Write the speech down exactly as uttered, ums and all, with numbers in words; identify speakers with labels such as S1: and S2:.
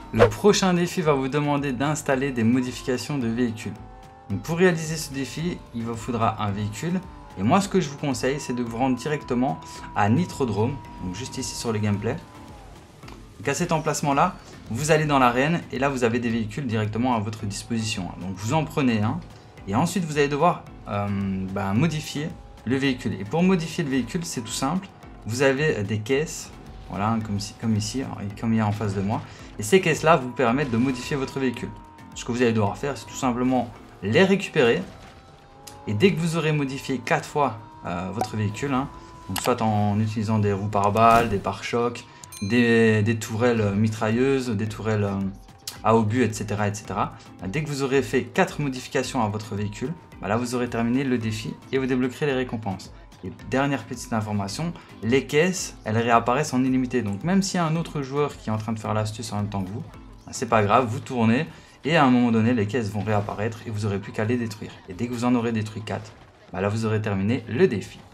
S1: Le prochain défi va vous demander d'installer des modifications de véhicules. Donc pour réaliser ce défi, il vous faudra un véhicule. Et moi, ce que je vous conseille, c'est de vous rendre directement à Nitrodrome, donc juste ici sur le gameplay. Donc à cet emplacement-là, vous allez dans l'arène et là, vous avez des véhicules directement à votre disposition. Donc vous en prenez un et ensuite, vous allez devoir euh, bah, modifier le véhicule. Et pour modifier le véhicule, c'est tout simple. Vous avez des caisses, voilà, comme, si, comme ici, comme il y a en face de moi. Et ces caisses-là vous permettent de modifier votre véhicule. Ce que vous allez devoir faire, c'est tout simplement les récupérer. Et dès que vous aurez modifié quatre fois euh, votre véhicule, hein, donc soit en utilisant des roues pare-balles, des pare-chocs, des, des tourelles mitrailleuses, des tourelles euh, à obus, et cetera, et cetera. Dès que vous aurez fait quatre modifications à votre véhicule, bah là vous aurez terminé le défi et vous débloquerez les récompenses. Et dernière petite information, les caisses, elles réapparaissent en illimité. Donc même s'il y a un autre joueur qui est en train de faire l'astuce en même temps que vous, bah c'est pas grave, vous tournez et à un moment donné, les caisses vont réapparaître et vous aurez plus qu'à les détruire. Et dès que vous en aurez détruit quatre, bah là vous aurez terminé le défi.